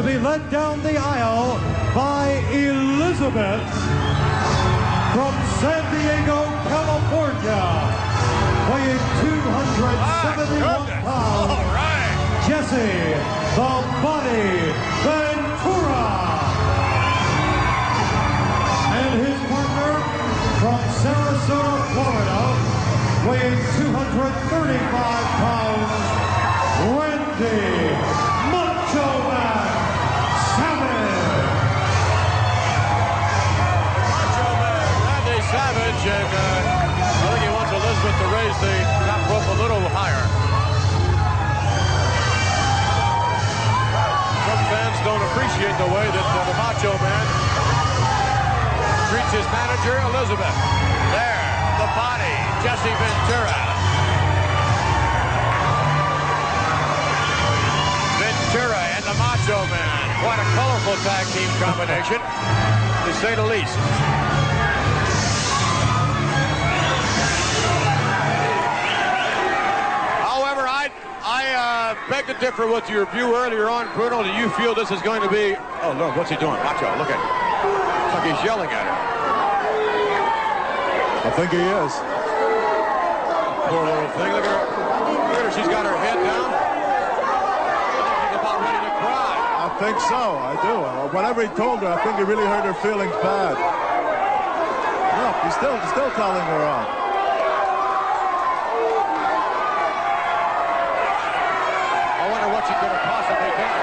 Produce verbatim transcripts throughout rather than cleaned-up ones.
be led down the aisle by Elizabeth from San Diego, California, weighing two hundred seventy-one pounds. All right. Jesse the Body Ventura. And his partner from Sarasota, Florida, weighing two hundred thirty-five pounds, Randy Macho Man Savage. Macho Man Randy Savage, and uh, I think he wants Elizabeth to raise the top rope a little higher. Some fans don't appreciate the way that uh, the Macho Man treats his manager, Elizabeth. There, the Body, Jesse Ventura. Ventura and the Macho Man. Quite a colorful tag team combination, to say the least. However, I I uh, beg to differ with your view earlier on, Bruno. Do you feel this is going to be... Oh, look, what's he doing? Macho, look at him. Looks like he's yelling at her. I think he is. Poor little thing. Look at her. Look at her. She's got her head down. She's about ready to cry. I think so. I do. Whatever he told her, I think he really hurt her feelings bad. Look, he's still, he's still telling her off. I wonder what she could have possibly done.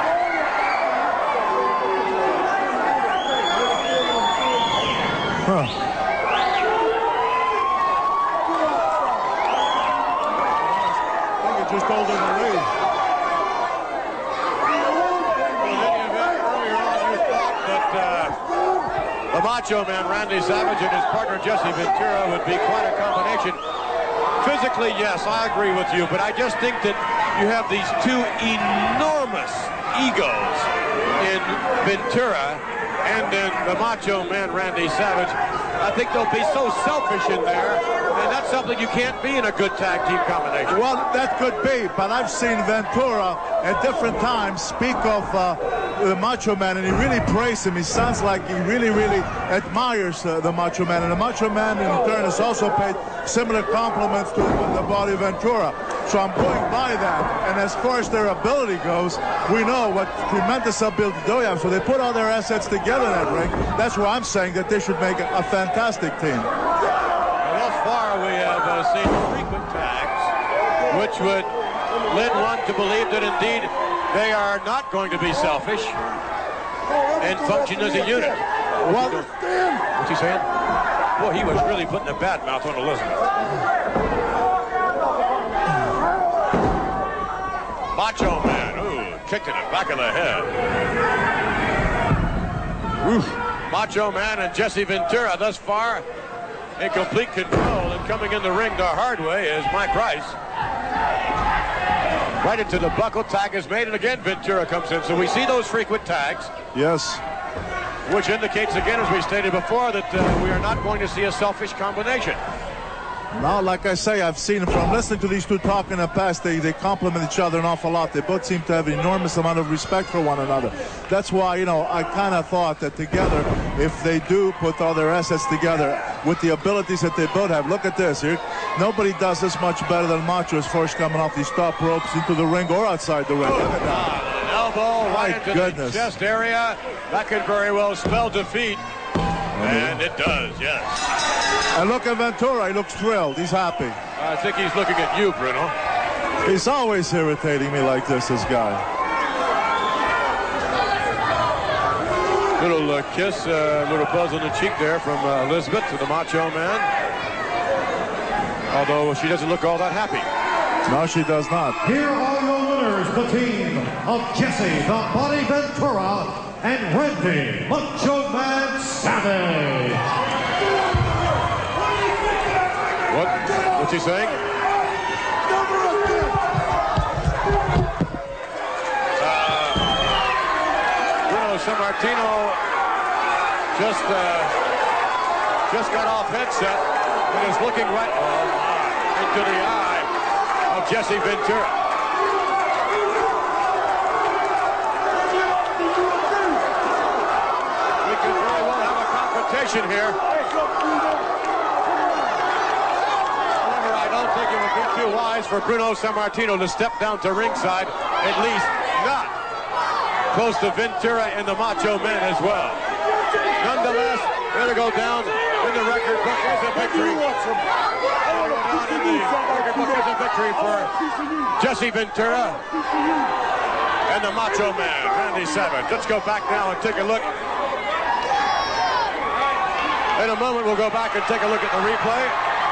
Huh. Just told her to leave. In any event, earlier on you thought that uh, the Macho Man Randy Savage and his partner Jesse Ventura would be quite a combination. Physically, yes, I agree with you, but I just think that you have these two enormous egos in Ventura and in the Macho Man Randy Savage. I think they'll be so selfish in there, and that's something you can't be in a good tag team combination. Well, that could be, but I've seen Ventura at different times speak of uh, the Macho Man, and he really praised him. He sounds like he really, really admires uh, the Macho Man, and the Macho Man in turn has also paid similar compliments to the Body Ventura. So I'm going by that, and as far as their ability goes, we know what tremendous ability they have, so they put all their assets together in that ring. That's why I'm saying that they should make a, a fantastic team. Well, thus far, we have uh, seen frequent tags, which would lead one to believe that indeed they are not going to be selfish and function as a unit. What's he, What's he saying? Boy, he was really putting a bad mouth on Elizabeth. Macho Man, ooh, kicked in the back of the head. Oof. Macho Man and Jesse Ventura thus far in complete control, and coming in the ring the hard way is Mike Rice. Right into the buckle, tag is made, and again Ventura comes in. So we see those frequent tags. Yes. Which indicates again, as we stated before, that uh, we are not going to see a selfish combination. Now, like I say, I've seen from listening to these two talk in the past, they, they compliment each other an awful lot. They both seem to have an enormous amount of respect for one another. That's why, you know, I kind of thought that together, if they do put all their assets together with the abilities that they both have, look at this here. Nobody does this much better than Macho as far as coming off these top ropes into the ring or outside the ring. Look at that. An elbow right into goodness. the chest area. That could very well spell defeat. And it does, yes. And look at Ventura. He looks thrilled. He's happy. I think he's looking at you, Bruno. He's always irritating me like this, this guy. Little uh, kiss, a uh, little buzz on the cheek there from uh, Elizabeth to the Macho Man. Although she doesn't look all that happy. No, she does not. Here are your winners, the team of Jesse the Body Ventura and Randy Macho Man Savage. What? What's he saying? Uh, Bruno Sammartino just uh, just got off headset and is looking right oh, into the eye of Jesse Ventura. combination here. However, I don't think it would be too wise for Bruno Sammartino to step down to ringside, at least not close to Ventura and the Macho Man as well. Nonetheless, they're going to go down in the record book as a victory. They're going down in the record book as a victory for Jesse Ventura and the Macho Man, Randy Savage. Let's go back now and take a look. In a moment, we'll go back and take a look at the replay.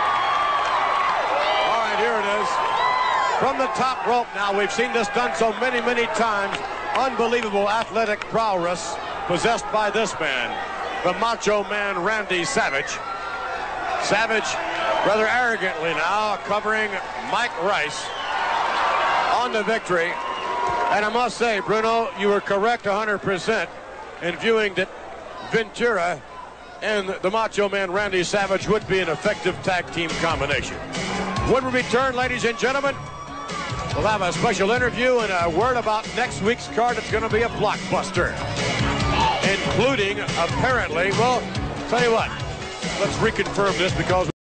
All right, here it is. From the top rope now, we've seen this done so many, many times. Unbelievable athletic prowess possessed by this man, the Macho Man, Randy Savage. Savage, rather arrogantly now, covering Mike Rice on the victory. And I must say, Bruno, you were correct one hundred percent in viewing that Ventura and the Macho Man Randy Savage would be an effective tag team combination. When we return, ladies and gentlemen, we'll have a special interview and a word about next week's card. It's going to be a blockbuster, including, apparently, well, tell you what, let's reconfirm this because